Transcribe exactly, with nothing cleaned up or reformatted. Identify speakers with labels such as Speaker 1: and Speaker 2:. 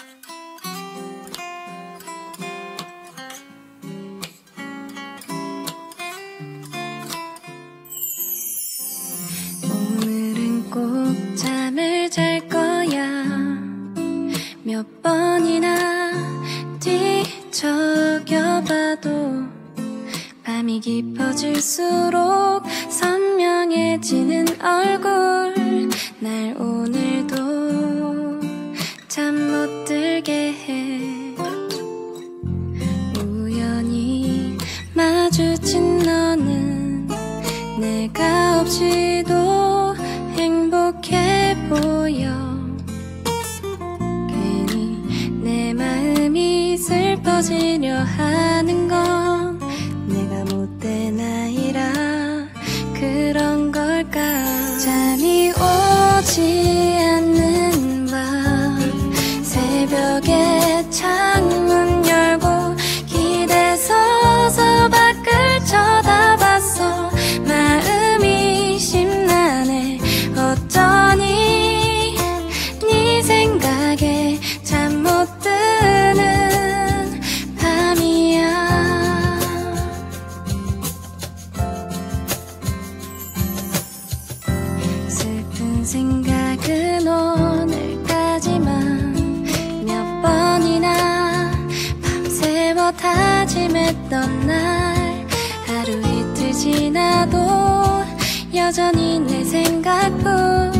Speaker 1: 오늘은 꼭 잠을 잘 거야. 몇 번이나 뒤척여봐도 밤이 깊어질수록 선명해지는 얼굴, 날 오늘도 잠 못 들게 해. 우연히 마주친 너는 내가 없이도 행복해 보여. 괜히 내 마음이 슬퍼지려 하는 건 내가 못된 아이라 그런 걸까. 잠이 오지 않는 밤, 새벽에 창문 열고 기대 서서 밖을 쳐다봤어. 마음이 심란해. 어쩌니 네 생각에 잠 못 드는 밤이야. 슬픈 생각은 오늘까지만 몇 번이나 밤새워 다짐했던 날, 하루 이틀 지나도 여전히 내 생각뿐.